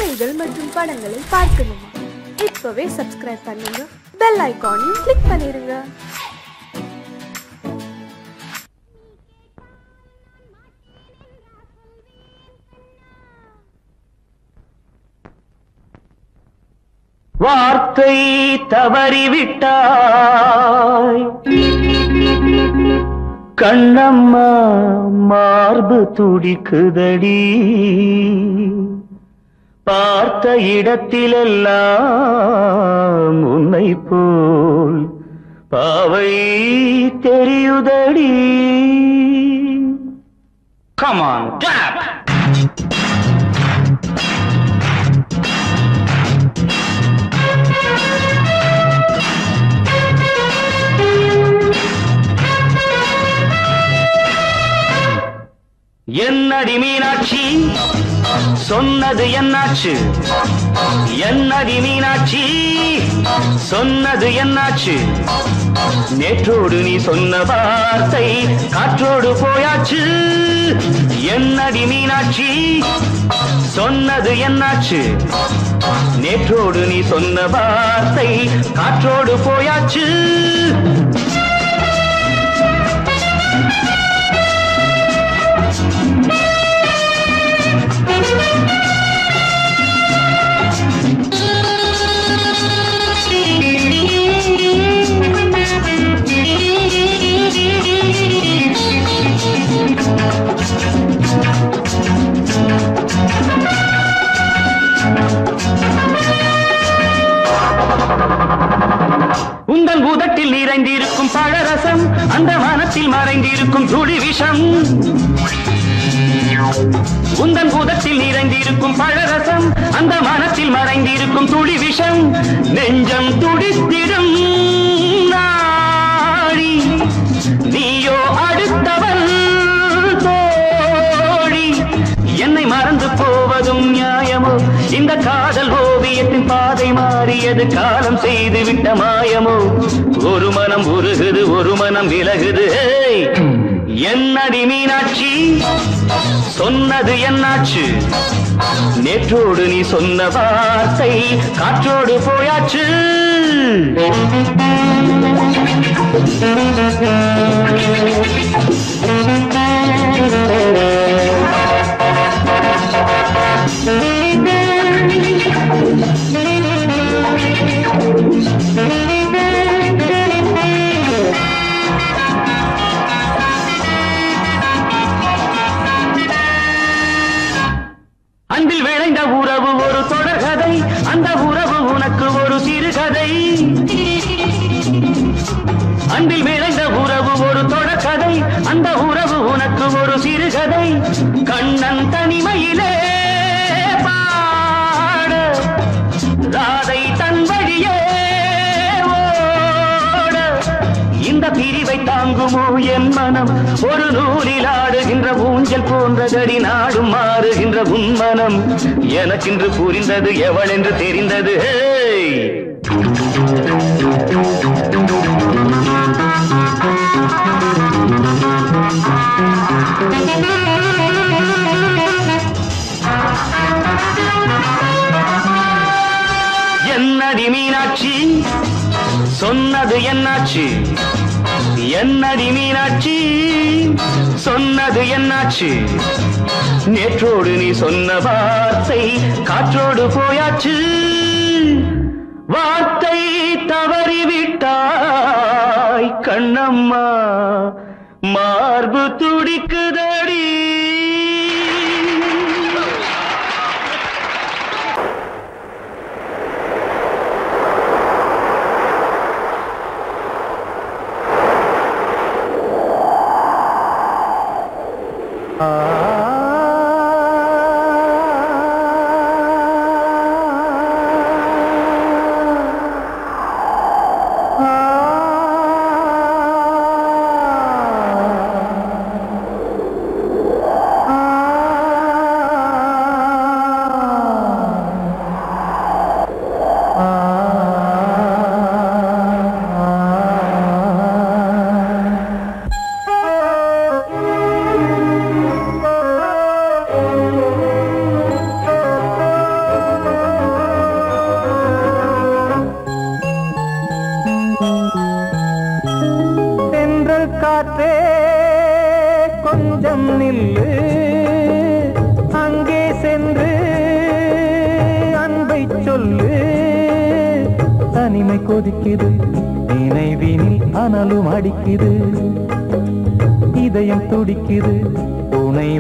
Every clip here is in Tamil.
செய்திகள் மற்றும் படங்களை பார்க்கணுமா? இப்பவே சப்ஸ்கிரைப் பண்ணுங்க, பெல் ஐகானையும் கிளிக் பண்ணிருங்க. வார்த்தை தவறிவிட்டாய் கண்ணம்மா, மார்பு துடிக்குதடி. பார்த்த இடத்திலெல்லாம் உன்னை போல் பாவை தெரியுதடி. Come on, clap! என்னடி மீனாட்சி, சொன்னது என்னாச்சு? என்னடி மீனாட்சி, சொன்னது என்னாச்சு? நேற்றோடு நீ சொன்ன வார்த்தை காற்றோடு போயாச்சு. என்னடி மீனாட்சி, சொன்னது என்னாச்சு? நேற்றோடு நீ சொன்ன வார்த்தை காற்றோடு போயாச்சு. உந்தன் உதட்டில் நிறைந்திருக்கும் பழரசம், அந்த மனத்தில் மறைந்திருக்கும் துளி விஷம். உந்தன் உதட்டில் நிறைந்திருக்கும் பழரசம், அந்த மனத்தில் மறைந்திருக்கும் துளி விஷம். நெஞ்சம் துடித்திடும் நாடி, நீயோ அடுத்தவள் தோழி. என்னை மறந்து போவதும் நியாயமோ? இந்த காதல் ஓவியத்தின் பாதை மாறியது, காலம் செய்து விட்ட மாயமோ? ஒரு மனம் உருகுது, ஒரு மனம் விலகுது. என்னடி மீனாட்சி, சொன்னது என்னாச்சு? நேற்றோடு நீ சொன்ன வார்த்தை காற்றோடு போயாச்சு. அன்பில் விளைந்த உறவு ஒரு தொடர்கதை, அந்த உறவு உனக்கு ஒரு சிறுகதை. அன்பில் விளைந்த உறவு ஒரு தொடர்கதை, அந்த உறவு உனக்கு ஒரு சிறுகதை. கண்ணன் தனிமையிலே பாட, ராதை தன் வழியே ஓட. இந்த பிரிவை தாங்குமோ என் மனம்? ஒரு நூலில் ஆடுகின்ற ஊஞ்சல் போன்றதடி, நாடும் மாறுகின்ற உன்மனம். எனக்கென்று புரிந்தது, எவள் என்று தெரிந்தது. என்னடி மீனாட்சி, சொன்னது என்னாச்சு? என்னடி மீனாட்சி, சொன்னது என்னாச்சு? நேற்றோடு நீ சொன்ன வார்த்தை காற்றோடு போயாச்சு. வார்த்தை தவறிவிட்டாய் கண்ணம்மா, மார்பு துடிக்குதடி. கொதிக்குது நினைவினில் அனலும் அடிக்குது இதயம் துடிக்குது துணை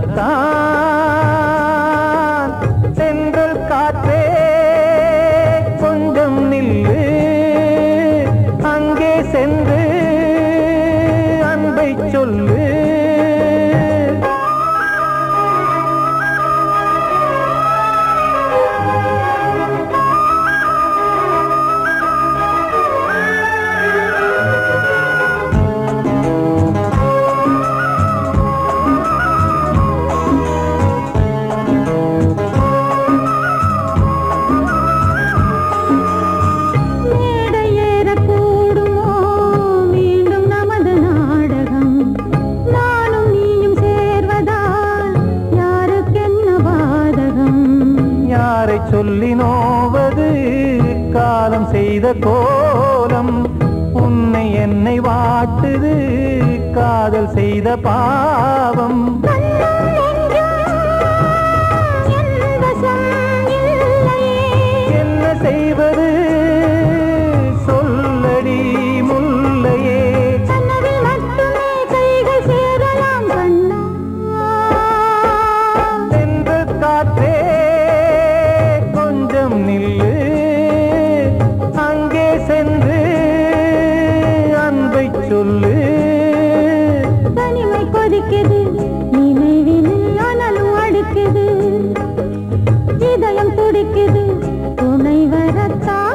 வரத்தான் சென்றல் காற்றே கொஞ்சம் நில்லு அங்கே சென்று அன்பை சொல்லு சொல்லி நோவது காலம் செய்த கோலம் உன்னை என்னை வாட்டுது காதல் செய்த பாவம் என்ன செய்வது சொல்லடி முல்லையே சென்று காற்றே நில்லு அங்கே சென்று அன்பை சொல்லு தனிமை கொதிக்குது நினைவினில் அனலும் அடிக்குது இதயம் துடிக்குது துணை வரத்தான்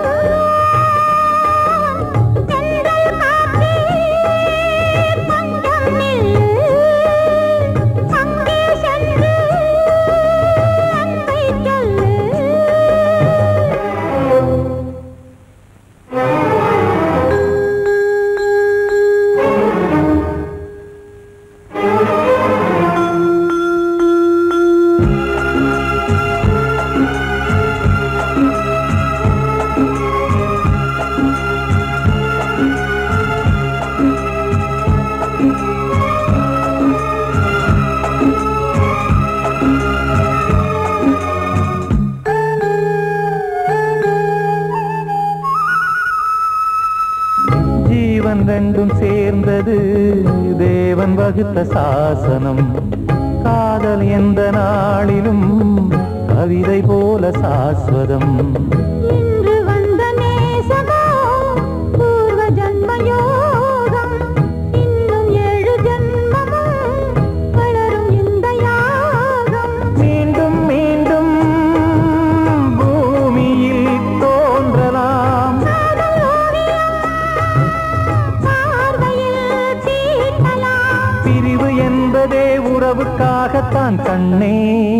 ரெண்டும் சேர்ந்தது தேவன் வகுத்த சாசனம் காதல் எந்த நாளிலும் கவிதை போல சாஸ்வதம் இன்று வந்த நேசமோ பூர்வ ஜன்ம யோகம் இன்னும் 7 ஜன்மமும் வளரும் இந்த யாகம் மீண்டும் மீண்டும் பூமியில் தோன்றலாம் பிரிவு என்பதே உறவுக்காகத்தான் கண்ணே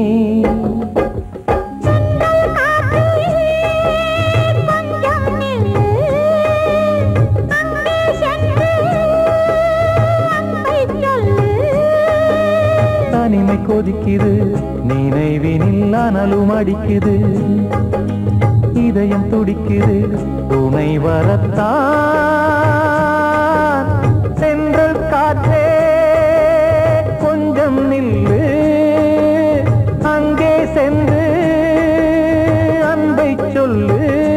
தனிமை கொதிக்குது நினைவினில் அனலும் அடிக்குது இதயம் துடிக்குது துணை வரத்தான் சென்றல் காற்றே கொஞ்சம் நில்லு அங்கே சென்று அன்பை சொல்லு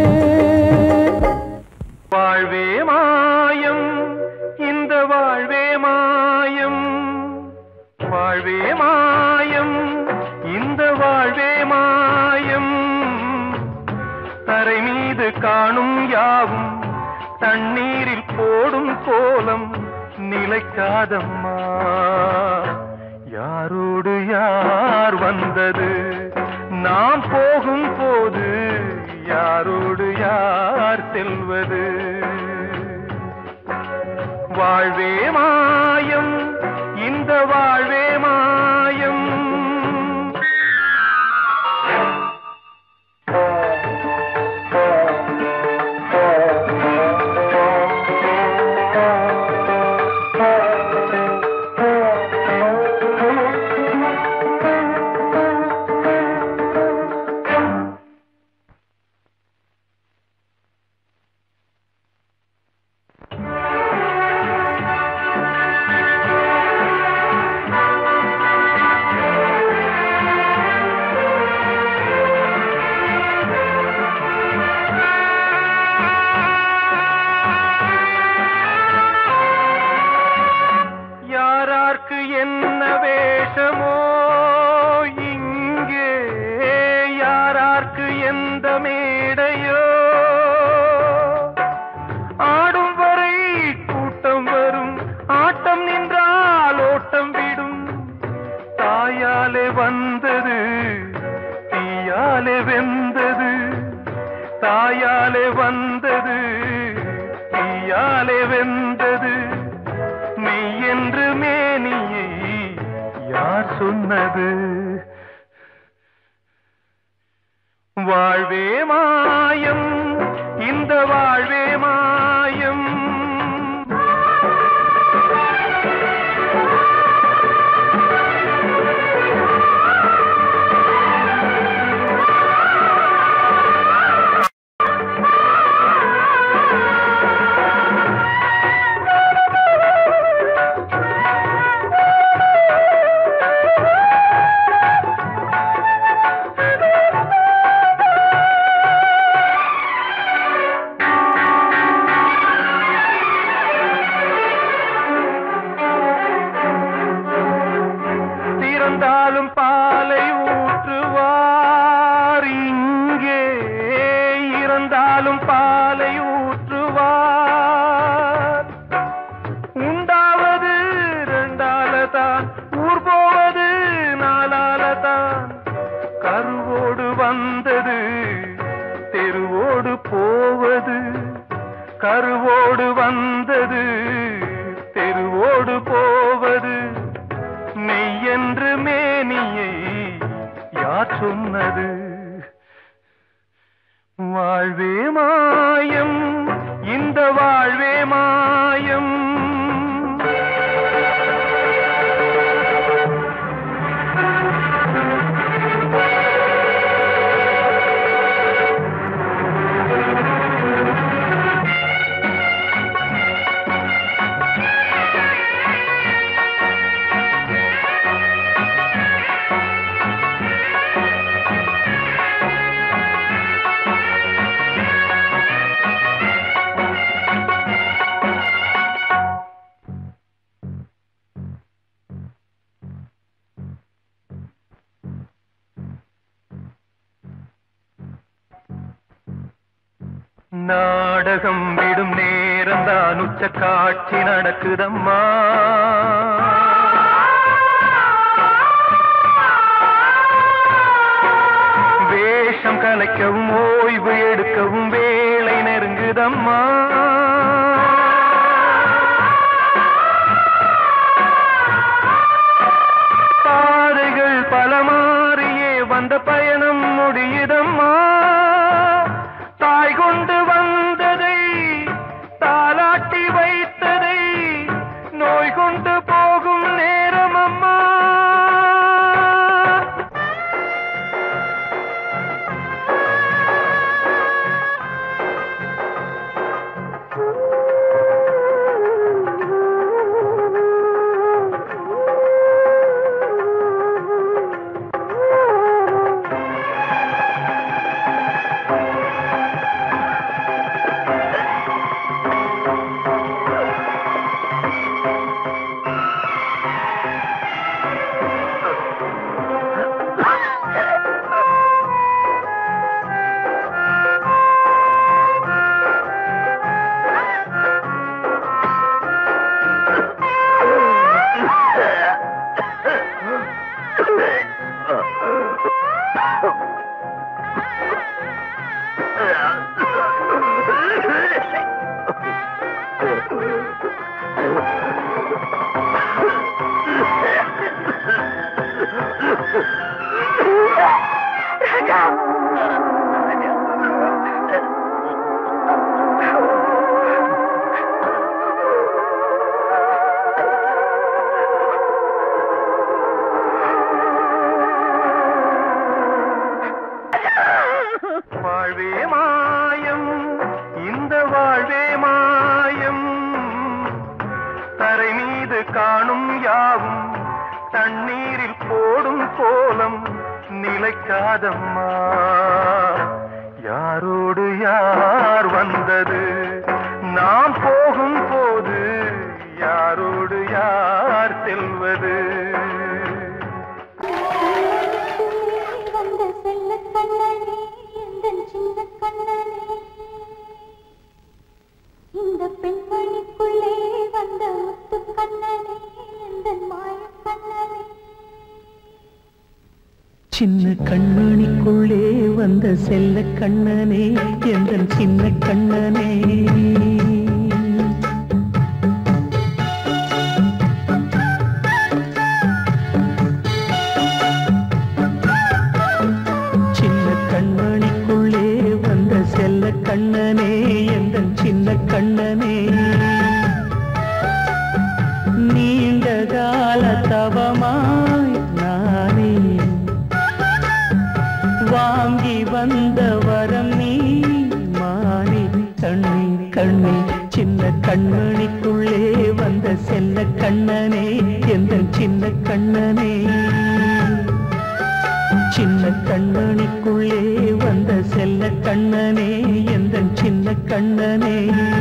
வாழ்வே மாயம் இந்த வாழ்வே மாயம் வாழ்வே மாயம் இந்த வாழ்வே மாயம் தரை மீது காணும் யாவும் தண்ணீரில் போடும் கோலம் நிலைக்காதம்மா யாரோடு யார் வந்தது நாம் போகும் போது யாரோடு யார் செல்வது வாழ்வே மாயம் இந்த வாழ்வே மாயம் எந்த மேடையோ ஆடும் வரை கூட்டம் வரும் ஆட்டம் நின்றால் ஓட்டம் விடும் தாயாலே வந்தது தீயாலே வெந்தது தாயாலே வந்தது தீயாலே வெந்தது மெய் என்று மேனியை யார் சொன்னது வாழ்வே மாயம் இந்த வாழ்வே மாயம் இறந்தாலும் பாலை ஊற்றுவார் இங்கே இறந்தாலும் பாலை ஊற்றுவார் உண்டாவது ரெண்டாலதான் ஊர் போவது நாலாலதான் கருவோடு வந்தது தெருவோடு போவது கருவோடு வந்தது தெருவோடு போவது மெய் என்று மேனியை யார் சொன்னது வாழ்வே மாயம் இந்த வாழ்வே மாயம் நாடகம் விடும் நேரம்தான் உச்ச காட்சி நடக்குதம்மா வேஷம் கலைக்கவும் ஓய்வு எடுக்கவும் வேளை நெருங்குதம்மா பாதைகள் பல மாறியே வந்த பயணம் முடியுதம்மா தாய் கொண்டு வந்ததை தாலாட்டி வைத்ததை நோய் கொண்டு போகும் நேரம் அம்மா வாழ்வே மாயம் இந்த வாழ்வே மாயம் தரை மீது காணும் யாவும் தண்ணீரில் போடும் கோலம் நிலைக்காதம்மா யாரோடு யார் வந்தது நாம் போகும் போது யாரோடு யார் செல்வது வந்த செல்ல கண்ணனே இந்த சின்ன கண்மணிக்குள்ளே வந்த செல்ல கண்ணனே எந்தன் சின்ன கண்ணனே சின்ன கண்மணிக்குள்ளே வந்த செல்ல கண்ணனே எந்தன் சின்ன கண்ணனே நீண்ட கால தவமாய் நானே வாங்கி வந்த வரம் நீ மாறி கண்ணே கண்ணே சின்ன கண்மணிக்குள்ளே வந்த செல்ல கண்ணனே எந்தன் சின்ன கண்ணனே சின்ன கண்மணிக்குள்ளே வந்த செல்ல கண்ணனே எந்தன் சின்ன கண்ணனே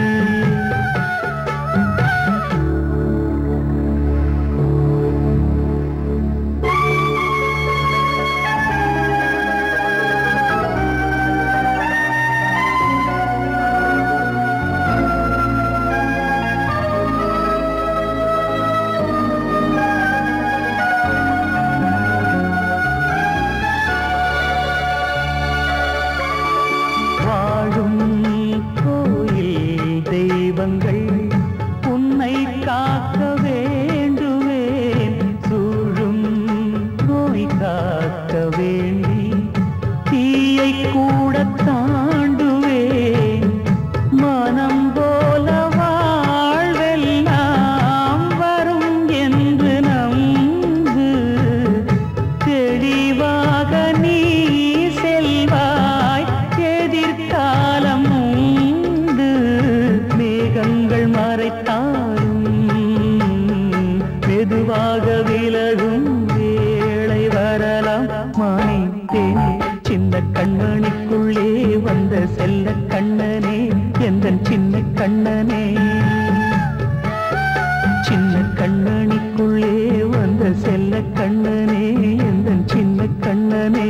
உன்னை காக்க வேண்டுவேன் சூழும் நோய் காக்க வேண்டி தீயை கூட தாண்டுவேன் மனம் போல வாழ்வெல்லாம் வரும் என்று நம்பு தெளிவாக நீ செல்வாய் எதிர்காலம் மேகங்கள் மறைத்தாலும் மெதுவாக விலகும் வேளை வரலாம் மானித்தேனே சின்ன கண்மணிக்குள்ளே வந்த செல்ல கண்ணனே எந்தன் சின்ன கண்ணனே சின்ன கண்மணிக்குள்ளே வந்த செல்ல கண்ணனே எந்தன் சின்ன கண்ணனே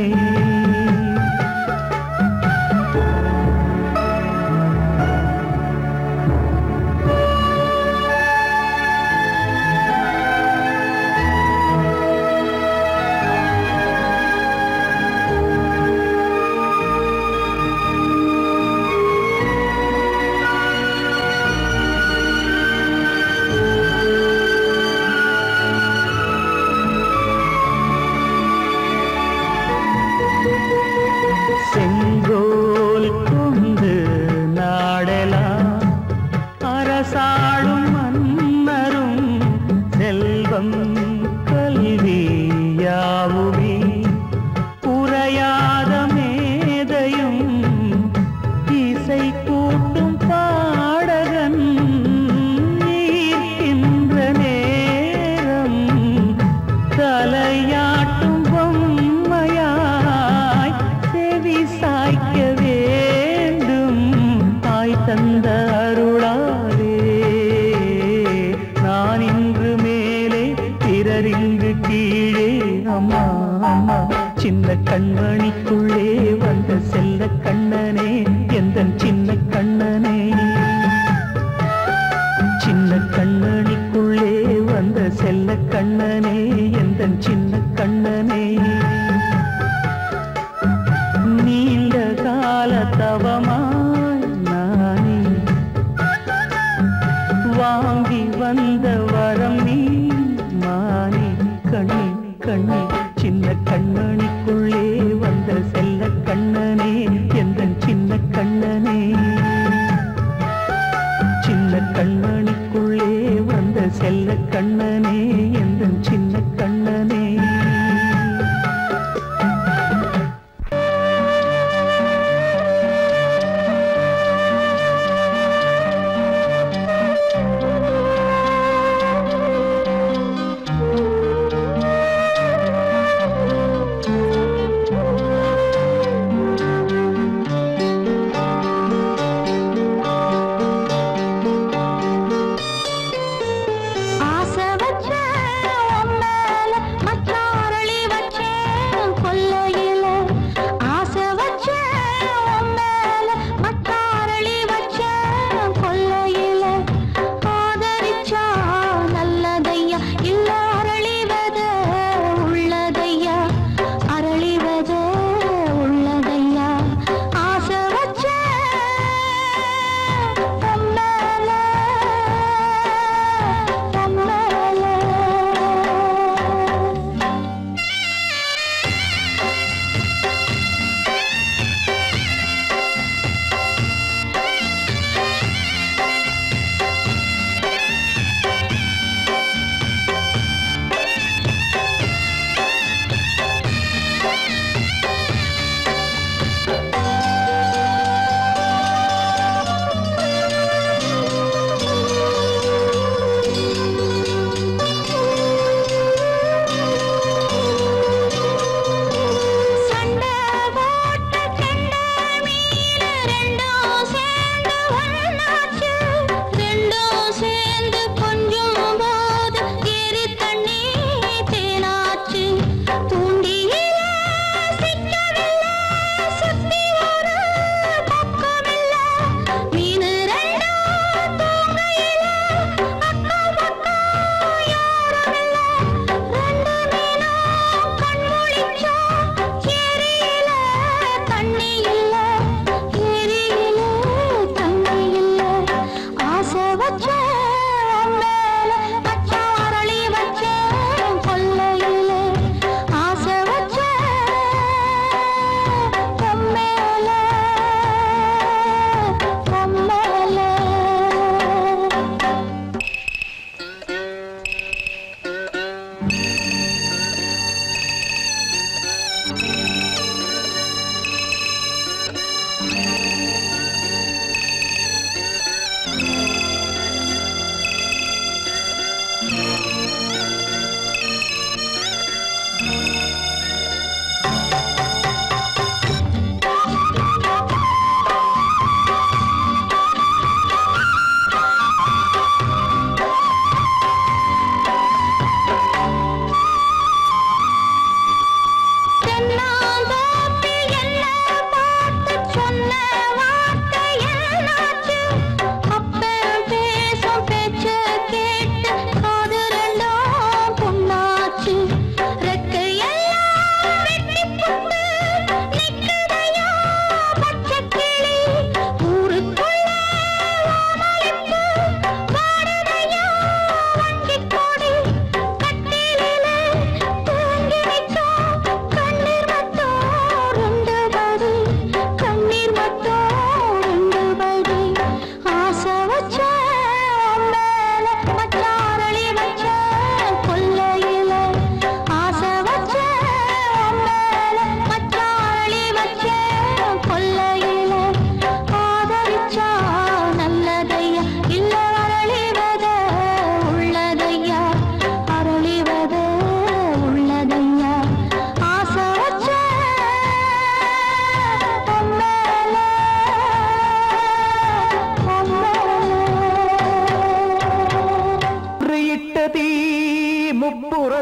செங்கோல் கொண்டு நாடலாம் அரசாளும் மன்னரும் செல்வம் கல்வி யாவுமே உரையாத மேதையும் இசை கூட்டும் பாடகன் ஈர்க்கின்ற நேரம் தலையாட்டும் பொம்மையாய் செவி சாய்க்க வேண்டும் தாய் தந்த அருளாலே நான் இன்று மேலே பிறர் இங்கு கீழே அம்மா அம்மா சின்ன கண்மணிக்குள்ளே வந்த செல்ல கண்ணனே எந்தன் சின்ன கண்ணனே சின்ன கண்மணிக்குள்ளே வந்த செல்ல கண்ணனே எந்தன் சின்ன கண்ணனே நீண்ட கால தவமாய் நானே வாங்கி வந்த வரம் நீ மாறி கண்ணே கண்ணே சின்ன கண்மணிக்குள்ளே வந்த செல்ல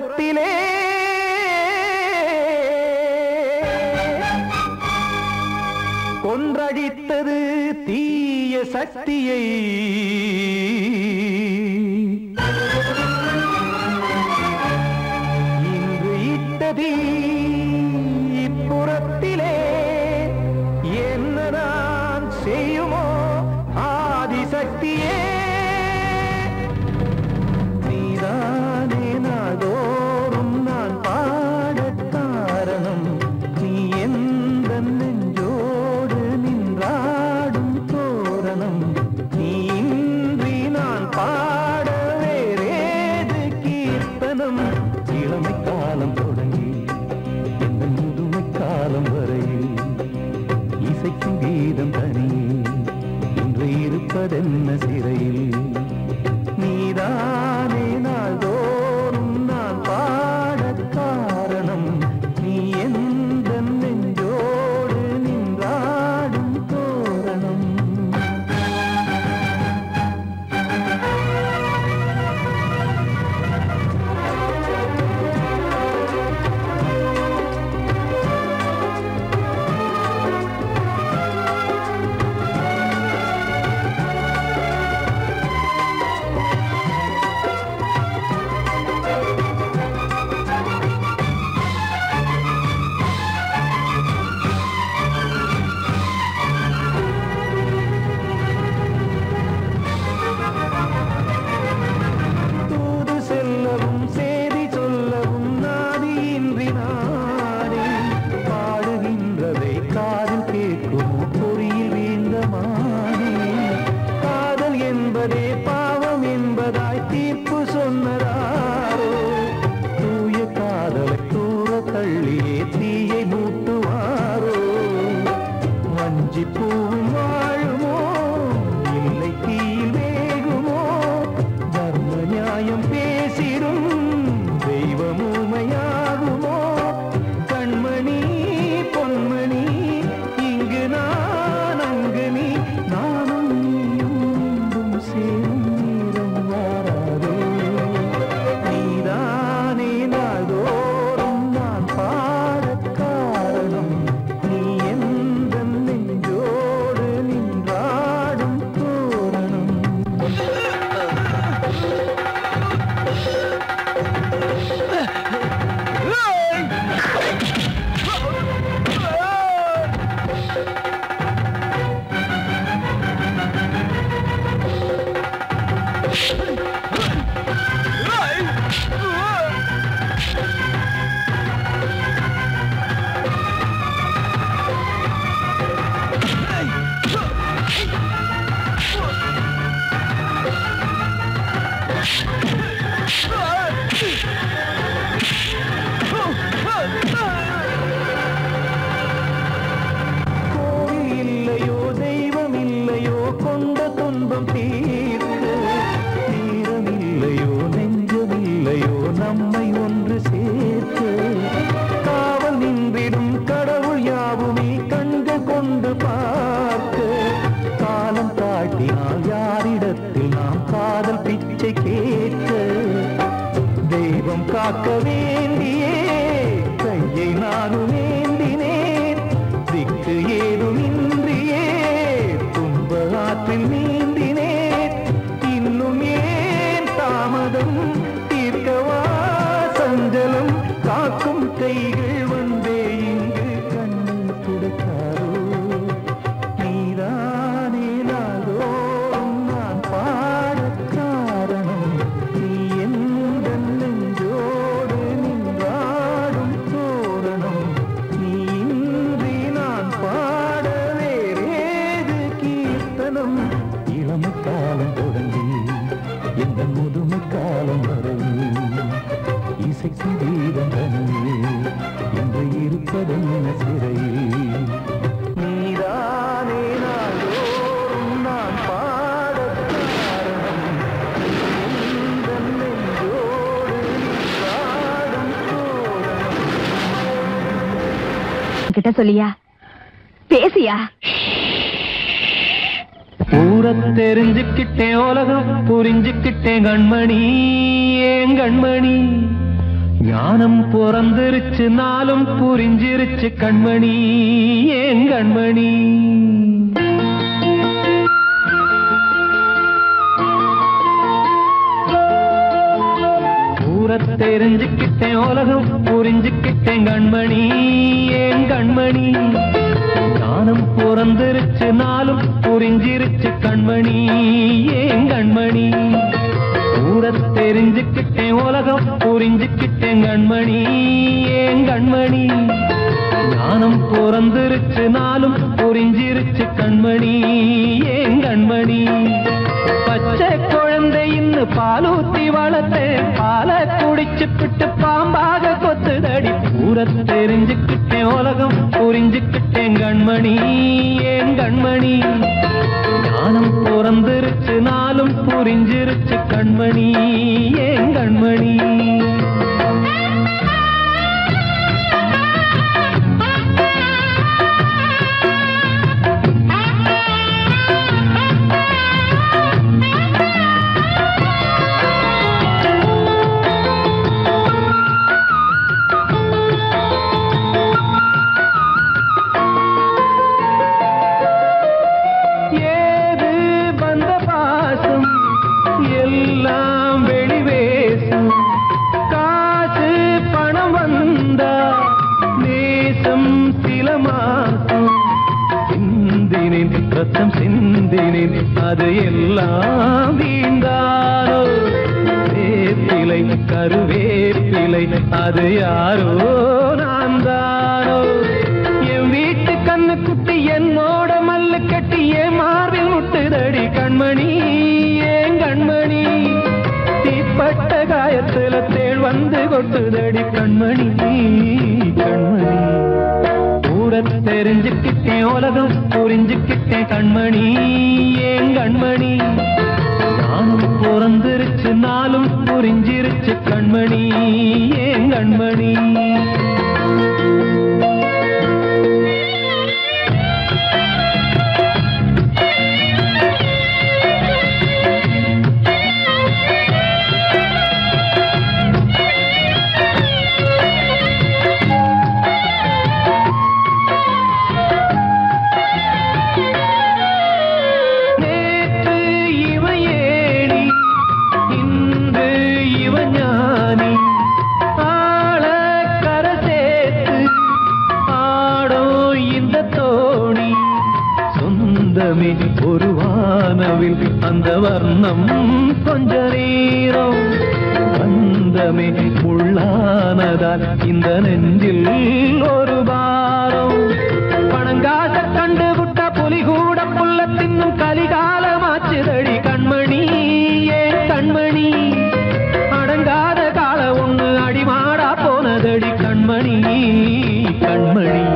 புறத்திலே கொன்றடித்தது தீய சக்தியை இன்று இட்டதி இப்புறத்திலே என்னதான் செய்யுமோ ஆதிசக்தியே நீதானே நாடோறும் நான் பாடக் காரணம் நீ எந்த நெஞ்சோடு நின்றாடும் தோரணம் நீ இன்றி நான் பாட வேறேது கீர்த்தனம் இளமை காலம் தொடங்கி எந்த முதுமை காலம் வரையில் இசைக்கும் கீதம் தனியே இன்று இருப்பதென்ன சிறையில் நீதானே நாள்தோறும் நான் பாடக் காரணம் நீ எந்த நெஞ்சோடு நின்றாடும் தோரணம் தூது செல்லவும் சேதி சொல்லவும் நாதியின்றி நானே பாடுகின்றதை காதில் கேட்குமோ பொறியில் வீழ்ந்த மானே காதல் என்பதே பாவம் என்பதாய் தீர்ப்பு சொன்னதாரோ தூய காதலை தூர தள்ளியே தீயை மூட்டுவாரோ வஞ்சி பூவும் வாழுமோ இல்லை தீயில் வேகுமோ தர்ம நியாயம் பேசிடும் தெய்வம் ஊமையாகுமோ கண்மணி பொன்மணி இங்கு நான் அங்கு நீ நானும் நீயும் மீண்டும் சேரும் நேரம் வாராதோ நீதானே நாள்தோறும் நான் பாடக் காரணம் நீ எந்த நெஞ்சோடு நின்றாடும் தோரணம் கோவில் இல்லையோ தெய்வம் இல்லையோ கொண்ட துன்பம் தீர்க்க தீரம் இல்லையோ நெஞ்சம் இல்லையோ நம்மை ஒன்று சேர்க்க காவல் நின்றிடும் கடவுள் யாவுமே கண்கள் கொண்டு பார்க்க காலம் காட்டினால் யாரிடத்தில் நாம் காதல் பிச்சை கேட்க தெய்வம் காக்க வேண்டியே கையை நானும் ஏந்தினேன் திக்கு ஏதுமின்றியே துன்ப ஆற்றில் நீந்தினேன் இன்னும் ஏன் தாமதம் தீர்க்கவா சஞ்சலம் காக்கும் கைகள் வந்தே இங்கு கண்ணீர் துடைக்காரோ நீதானே நாள்தோறும் நான் பாடக் காரணம் நீ எந்த நெஞ்சோடு நின்றாடும் தோரணம் நீ இன்றி நான் பாட வேறேது கீர்த்தனம் இளமை காலம் தொடங்கி எந்த முதுமை காலம் வரையில் இசைக்கும் கீதம் தனியே இன்று இருப்பதென்ன சிறையில் நீதானே நாள்தோறும் நான் பாடக் காரணம் எந்த நெஞ்சோடு நின்றாடும் தோரணம் கிட்ட சொல்லியா பேசியா ஊரை தெரிஞ்சுக்கிட்டேன் உலகம் புரிஞ்சுக்கிட்டேன் கண்மணி ஏன் கண்மணி ஞானம் பிறந்திருச்சு நாளும் புரிஞ்சிருச்சு கண்மணி ஏன் கண்மணி தெரிஞ்சுக்கிட்டேன் உலகம் புரிஞ்சுக்கிட்டேன் கண்மணி ஏன் கண்மணி ஞானம் பிறந்திருச்சு நாளும் புரிஞ்சிருச்சு கண்மணி ஏன் கண்மணி தெரிஞ்சுக்கிட்டேன் உலகம் புரிஞ்சுக்கிட்டேன் கண்மணி ஏன் கண்மணி ஞானம் பிறந்திருச்சு நாளும் புரிஞ்சிருச்சு கண்மணி ஏன் கண்மணி பச்சை குழந்தை இன்னும் பாலூத்தி வளர்த்தேன் பாலை குடிச்சு பிட்டு பாம்பாக கொத்துதடி தெரிஞ்சுக்கிட்டேன் உலகம் புரிஞ்சுக்கிட்டேன் கண்மணி ஏன் கண்மணி ஞானம் பிறந்திருச்சு நாளும் புரிஞ்சிருச்சு கண்மணி ஏன் கண்மணி ரத்தம் சிந்தினேன் அது எல்லாம் வீண்டாரோ வேப்பிலை கருவேப்பிலை அது யாரோ நான் தானோ என் வீட்டு கண்ணு குட்டி என்னோட மல்லு கட்டி என் மார்பில் முட்டுதடி கண்மணி ஏன் கண்மணி தீப்பட்ட காயத்துல தேள் வந்து கொட்டுதடி கண்மணி கண்மணி தெரிஞ்சுக்கிட்டேன் உலகம் புரிஞ்சுக்கிட்டேன் கண்மணி ஏன் கண்மணி நானும் பிறந்திருச்சு நாளும் புரிஞ்சிருச்சு கண்மணி ஏன் கண்மணி ஒரு வானவில் அந்த வர்ணம் கொஞ்ச நேரம் வந்தமே உள்ளானதால் இந்த நெஞ்சில் ஒரு பாரம் பணங்காச கண்டு விட்ட புலி கூட புல்ல தின்னும் கலிகாலமாச்சுதடி கண்மணி ஏன் கண்மணி அடங்காத கால ஒண்ணு அடிமாடா போனதடி கண்மணி கண்மணி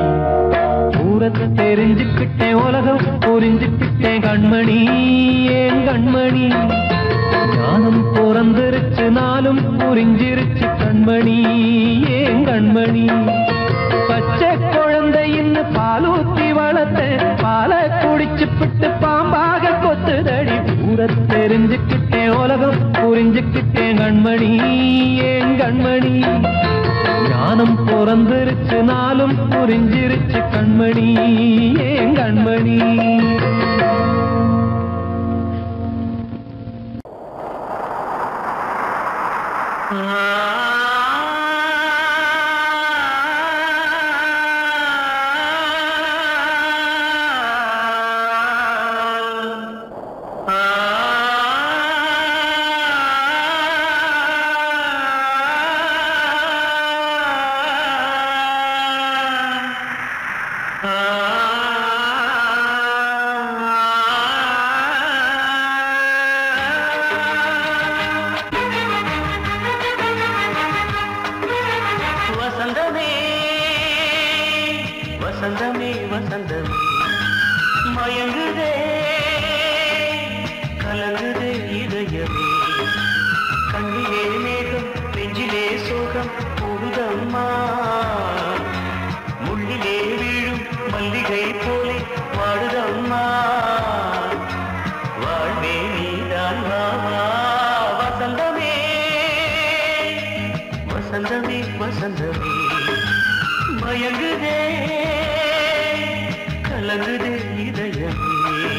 தெரிஞ்சுக்கிட்டேன் உலகம் புரிஞ்சுக்கிட்டேன் கண்மணி ஏன் கண்மணி ஞானம் பிறந்திருச்சு நாளும் புரிஞ்சிருச்சு கண்மணி ஏன் கண்மணி பச்சை குழந்தை இன்னும் பாலூத்தி வளர்த்தேன் பாலை குடிச்சு பிட்டு பாம்பாக கொத்துதடி தெரிஞ்சுக்கிட்டேன் உலகம் புரிஞ்சுக்கிட்டேன் கண்மணி ஏன் கண்மணி ஞானம் பிறந்திருச்சு நாளும் புரிஞ்சிருச்சு கண்மணி ஏன் கண்மணி வசந்தமே கலங்குதே இதயமே.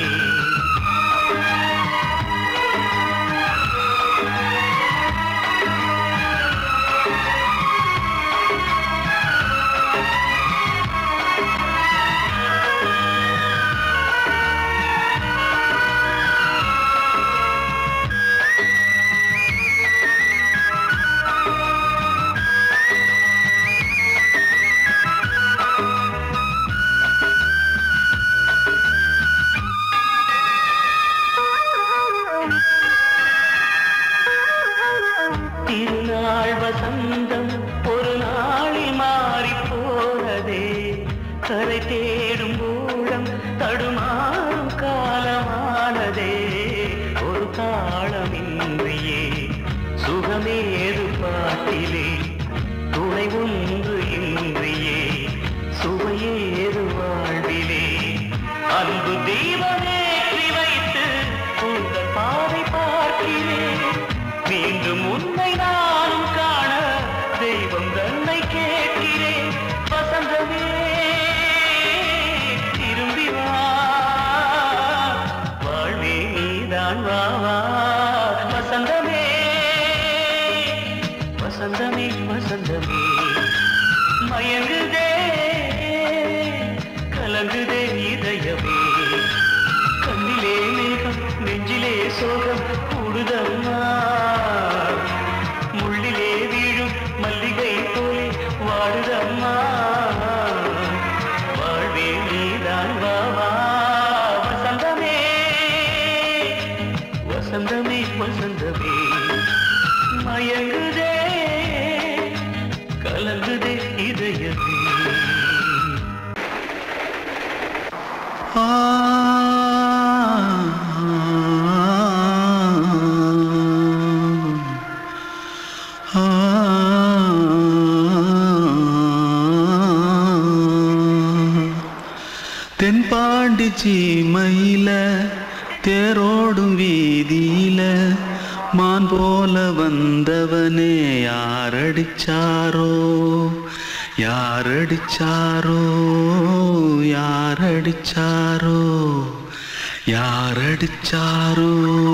திருநாள் வசந்தம் ஒரு நாளில் மாறி போனதே, கரை தேடும் ஊழம் தடுமாறும் காலமானதே. ஒரு தாளமின்றியே சுகமேது பாட்டிலே, துணை ஒன்று இன்றியே சுவையேது வாழ்விலே. அன்பு தீபமேற்றி வைத்து உங்கள் பாதை பார்க்கிறேன், மீண்டும் உன்னை நானும் காண தெய்வம் தன்னை கேட்கிறேன். வசந்தமே திரும்பி வா, வாழ்வே நீதான் வா வா. வசந்தமே வசந்தமே வசந்தமே, மயங்குதே கலங்குதே இதயமே. கண்ணிலே மேகம் நெஞ்சிலே சோகம் கூடுதம்மா, முள்ளிலே வீழும் மல்லிகை போலே வாடுதம்மா. வாழ்வே நீதான் வா வா. வசந்தமே வசந்தமே வசந்தமே, மயங்குதே கலங்குதே இதயமே. தென்பாண்டி சீமையில தேரோடும் வீதியில மான் போல வந்தவனே யாரடிச்சாரோ யாரடிச்சாரோ யாரடிச்சாரோ யாரடிச்சாரோ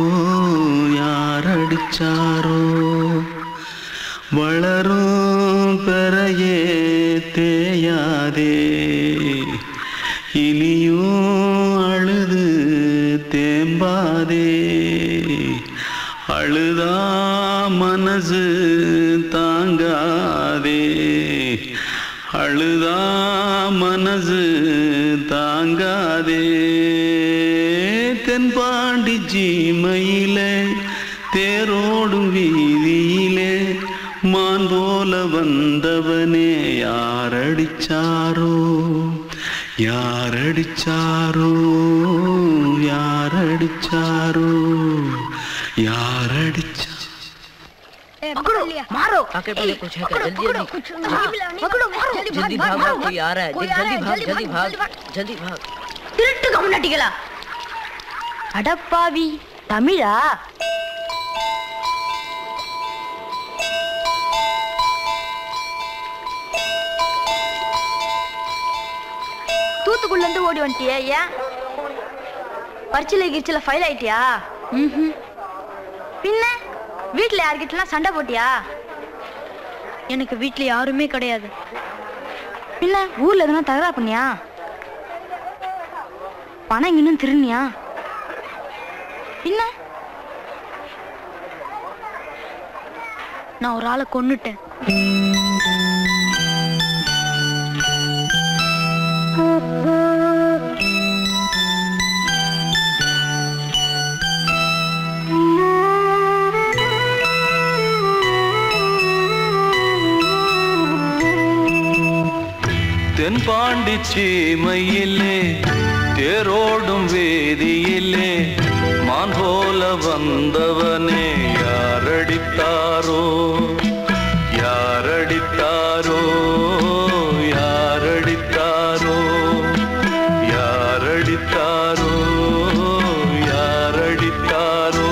யாரடிச்சாரோ. வளரும் பெறையே தேயாதே, இனியும் அழுது தேம்பாதே. அழுதா மனசு தாங்காதே, அழுதா மனசு தாங்காதே. தென்பாண்டி சீமையிலே தேரோடும் வீதியிலே மான் போல வந்தவனே யாரடிச்சாரோ யாரடிச்சாரோ யாரடிச்சாரோ யாரடிச்சா. मारो आके पहले कुछ है क्या? जल्दी जल्दी भाग भाग, कोई आ रहा है. जल्दी भाग जल्दी भाग. திருட்டு கம்யூனிட்டிகளா, அடப்பாவி தமிழா? தூத்துக்குள்ள இருந்து ஓடி வந்துட்டியா? ஏன் பரிச்சையில கிரிச்சில ஃபைல் ஆயிட்டியா? பின்ன வீட்டுல யார்கிட்டலாம் சண்டை போட்டியா? எனக்கு வீட்டுல யாருமே கிடையாது. பின்ன ஊர்ல எதுனா தகராறு பண்ணியா? பணம் இன்னும் திருநியா? பின்ன நான் ஒரு ஆளை கொன்னுட்டேன். தென்பாண்டி சீமையிலே தேரோடும் வேதியிலே மான் போல வந்தவனே யாரடித்தாரோ யாரடித்தாரோ யாரடித்தாரோ யாரடித்தாரோ யாரடித்தாரோ.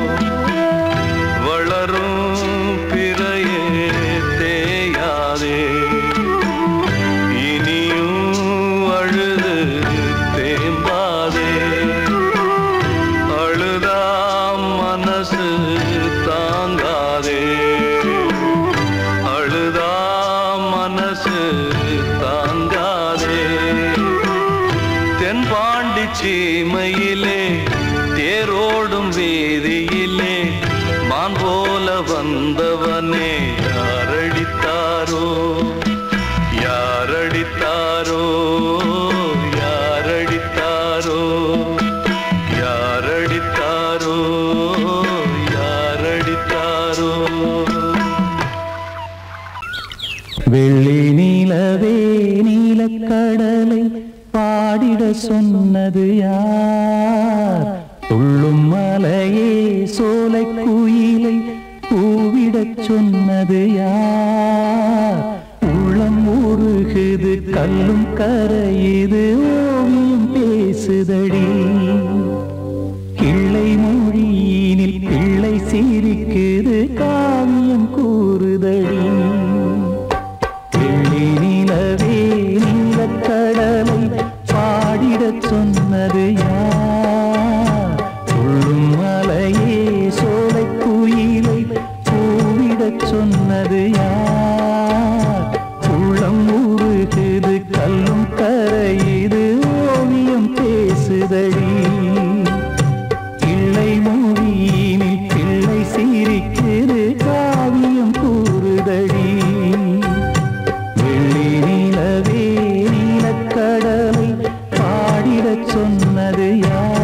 வளரும் பிறையே தேயாதே, இனியும் அழுது பாண்டி சீமையிலே தேரோடும் வீதியிலே மான் போல வந்தவனே யாரடித்தாரோ யாரடித்தாரோ யாரடித்தாரோ யாரடித்தாரோ யாரடித்தாரோ. வெள்ளி நீலவே நீலக்கடலை பாடிட சொன்னது யார்? துள்ளும் மலையே சோலை குயிலை கூவிடச் சொன்னது யார்? உள்ளம் உருகுது கல்லும் கரையுது ஓவியம் பேசுதடி. கிள்ளை மொழியினில் பிள்ளை சிரிக்குது காவியம் கூறுதடி. வெள்ளி நிலவே நீலக்கடலை பாடிடச் சொன்னது யார்? துள்ளும் மலையே சோலை குயிலை கூவிடச் சொன்னது யார்? உள்ளம் உருகுது கல்லும் கரையுது ஓவியம் பேசுதடி. கிள்ளை மொழியினில் பிள்ளை சிரிக்குது காவியம் கூறுதடி. வெள்ளி நிலவே நீலக்கடலை பாடிடச் சொன்னது யார்?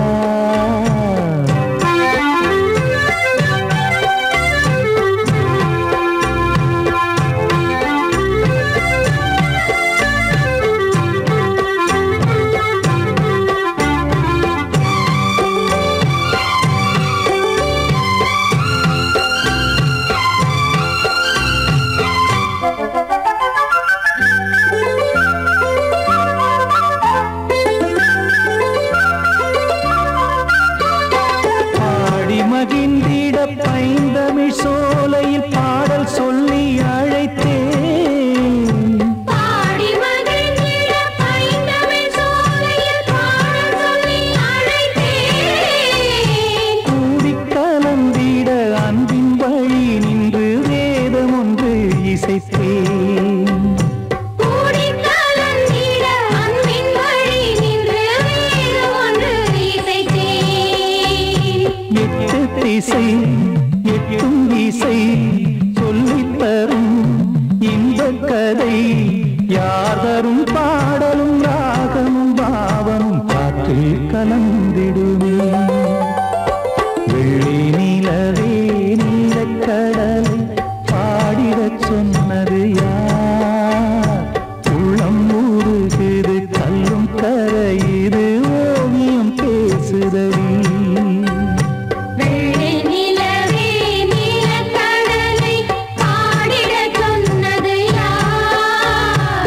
மகிழ்ந்திட பைந்தமிழ் சோலையில் பாடல் சொல்லி அழைத்தேன். பாடி மகிழ்ந்திட பைந்தமிழ் சோலையில் பாடல் சொல்லி அழைத்தேன். கூடி கலந்திட அன்பின் வழி நின்று வேதம் ஒன்று இசைத்தேன். கூடி கலந்திட அன்பின் வழி நின்று வேதம் ஒன்று இசைத்தேன். எட்டு திசை எட்டும் இசை சொல்லித் தரும் இந்த கதை யார் தரும் பாடலும் ராகமும் பாவமும் காற்றில் கலந்திடுமே. வெள்ளி நிலவே நீலக்கடலை பாடிடச் சொன்னது யார்? உள்ளம் உருகுது கல்லும் கரையுது ஓவியம் பேசுதடி. வெள்ளி நிலவே நீலக்கடலை பாடிடச் சொன்னது யார்?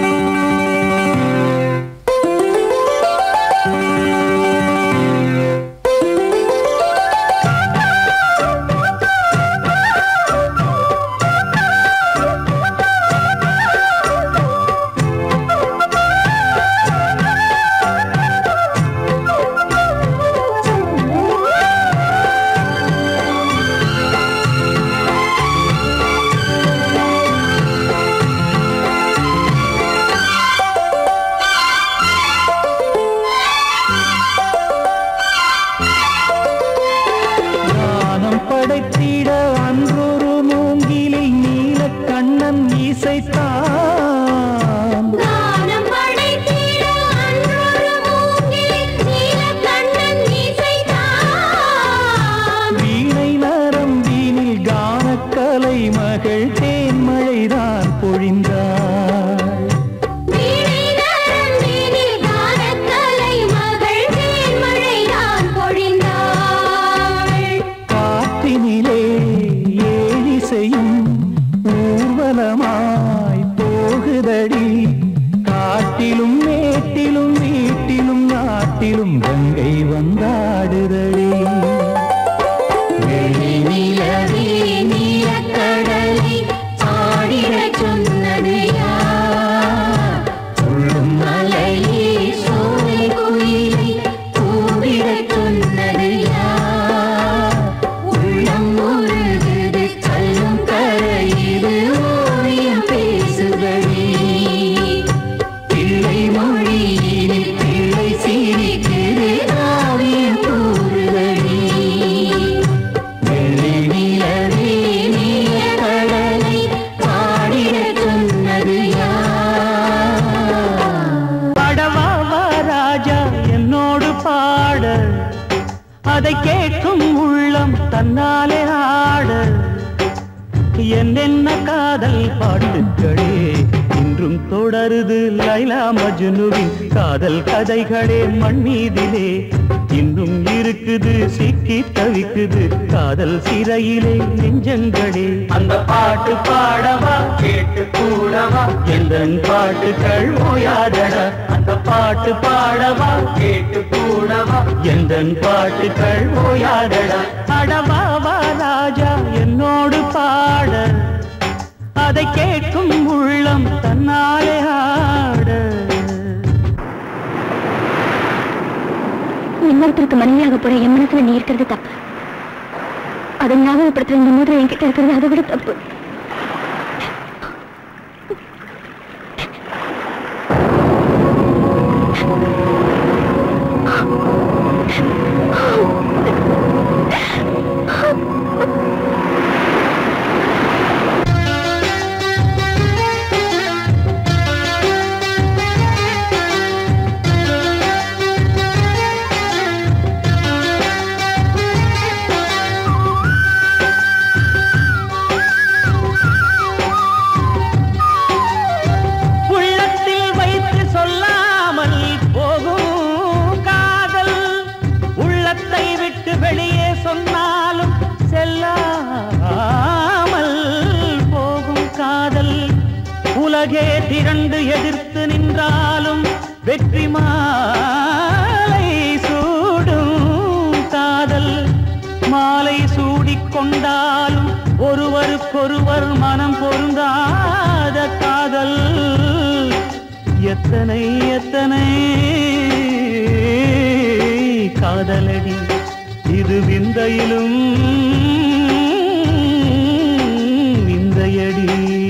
ஞானம் படைத்திட அன்றொரு மூங்கிலில் நீலக்கண்ணன் இசைத்தான். கானம் படைத்திட அன்றொரு மூங்கிலில் நீலக்கண்ணன் இசைத்தான். வீணை நரம்பினில் கானக்கலை மகள் தேன்மழைதான் பொழிந்தாள். வீணை நரம்பினில் கானக்கலை மகள் தேன்மழைதான் பொழிந்தாள். காற்றினிலே ஏழிசையும் ஊர்வலமாய் போகுதடி. காட்டிலும் மேட்டிலும் வீட்டிலும் நாட்டிலும் கங்கை வந்தாடுதடி. வெள்ளி நிலவே நீலக்கடலை பாடிடச் சொன்னது யார்? உள்ளும் மலையே சோலை குயிலை கூவிடச் சொன்னது யார்? உள்ளம் உருகுது கல்லும் கரையுது ஓவியம் பேசுதடி. பிள்ளை மொழியினில் பிள்ளை சிரிக்குது அதை கேட்கும் உள்ளம் தன்னாலே ஆட என்னென்ன காதல் பாட்டுக்களே இன்றும் தொடருது லைலா மஜ்னுவின் காதல் கதைகளே மண் மீதிலே இன்னும் இருக்குது சிக்கி தவிக்குது காதல் சிறையிலே நெஞ்சங்களே அந்த பாட்டு பாடவா கேட்டு கூடவா எந்தன் பாட்டுகள் ஓயாதடா அந்த பாட்டு பாடவா கேட்டு கூடவா எந்தன் பாட்டுகள் ஓயாதடா அடவாவா ராஜா என்னோடு பாட அதை கேட்கும் உள்ளம் தன்னாலே ஆட இன்னொருத்தருக்கு மனைவியாக போற என் மனசுல நீ இருக்கிறது தப்பு அதை ஞாபகப்படுத்துற இந்த மோதிரம் என்கிட்ட இருக்கிறது அதை விட தப்பு உலகே திரண்டு எதிர்த்து நின்றாலும் வெற்றி மாலை சூடும் காதல் மாலை சூடிக்கொண்டாலும் ஒருவருக்கொருவர் மனம் பொருந்தாத காதல் எத்தனை எத்தனை காதலடி இது விந்தையிலும் விந்தையடி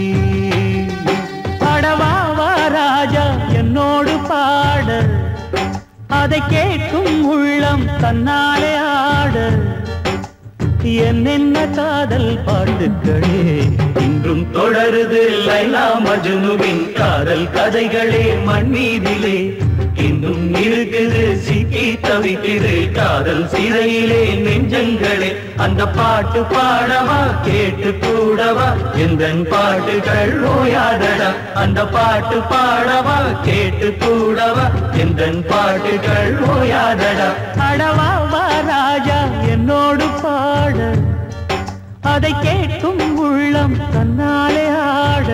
ராஜா என்னோடு பாட அதை கேட்கும் உள்ளம் தன்னாலே ஆட என்னென்ன காதல் பாட்டுக்களே இன்றும் தொடருது லைலா மஜ்னுவின் காதல் கதைகளே மண் மீதிலே இன்னும் இருக்குது சிக்கி தவிக்குது காதல் சிறையிலே நெஞ்சங்களே அந்த பாட்டு பாடவா கேட்டு கூடவா எந்தன் பாட்டுகள் ஓயாதடா அந்த பாட்டு பாடவா கேட்டு கூடவா எந்தன் பாட்டுகள் ஓயாதடா அடவாவா ராஜா என்னோடு பாட அதை கேட்கும் உள்ளம் தன்னாலே ஆட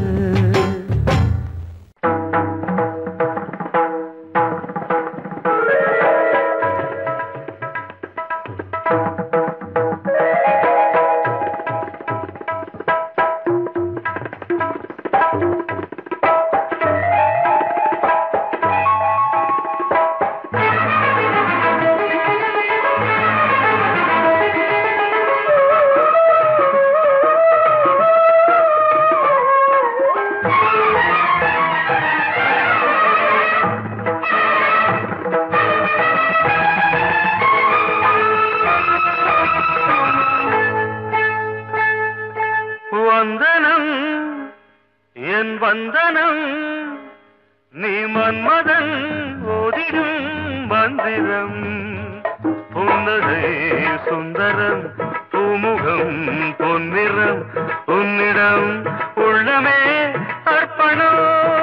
வந்தனம் என் வந்தனம் நீ மன்மதன் ஓதிடும் மந்திரம் புன்னகை சுந்தரம் பூமுகம் பொன்னிறம் உன்னிடம் உள்ளமே அர்ப்பணம்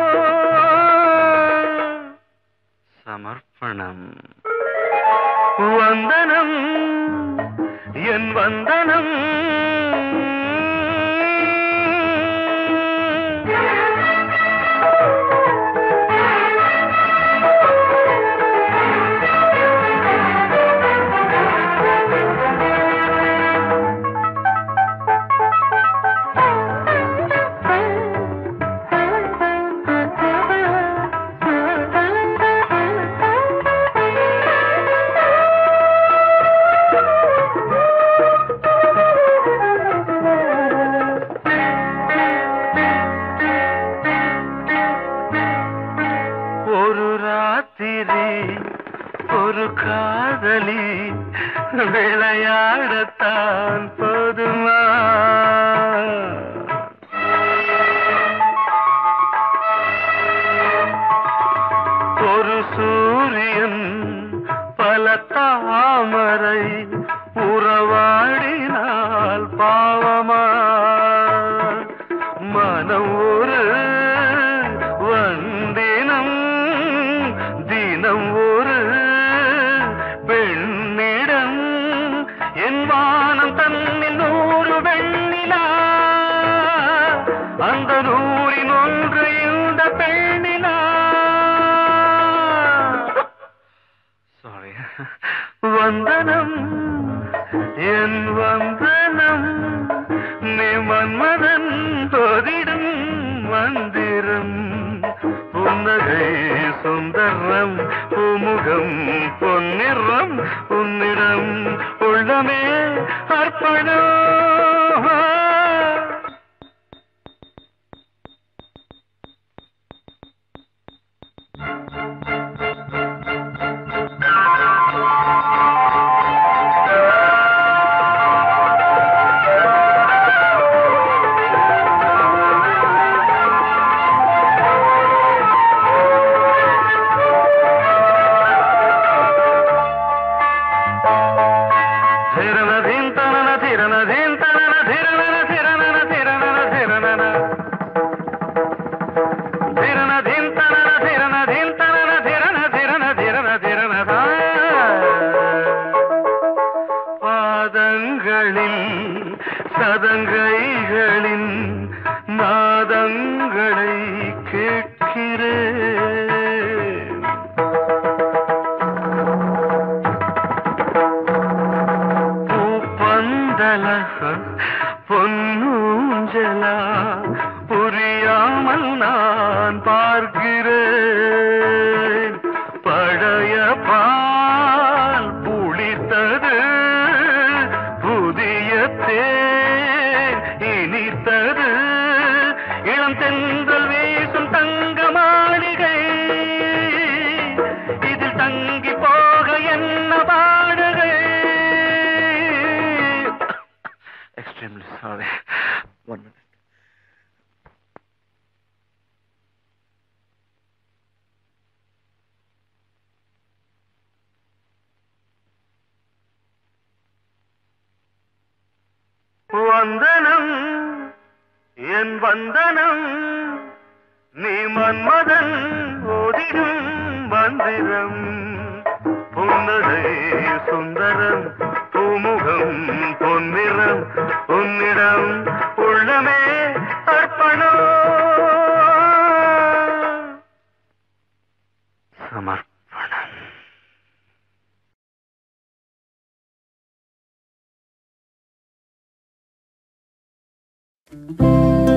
சமர்ப்பணம் வந்தனம் என் வந்தனம் ஒரு காதலி விளையாடத்தான் போதுமா ஒரு சூரியன் பல தாமரை உறவாடினால் பாவமா மனம் ஒரு வந்தினம் தினம் ஒரு பெண்ணிடம் என் வானம் தன்னில் 100 வெண்ணிலா அந்த 100ன் ஒன்று இந்த பெண்ணிலா சாரி வந்தனம் என் வந்தனம் நீ மன்மதன் தோதிடும் மந்திரம் புன்னகை சுந்தரம் பூமுகம் பொன்னிறம் உன்னிடம் உள்ளமே அர்ப்பணம் சதங்கைகளின் நாதங்களை கேட்கிறேன் பூப்பந்தல பொன்னூஞ்சலா புரியாமல் நான் பார்க்கிறேன் பழைய பால் புளித்தது புதிய தேன் இனித்தது இளம் தென்றல் வீசும் தங்க மாளிகை இதில் தங்கி போக என்ன பாடுகை எக்ஸ்ட்ரீம்லி சாரி 1 minute வந்தனம் என் வந்தனம் நீ மன்மதன் ஓதிடும் மந்திரம் புன்னகை சுந்தரம் பூமுகம் பொன்னிறம் உன்னிடம் உள்ளமே அர்ப்பணம் சமர்ப்பணம்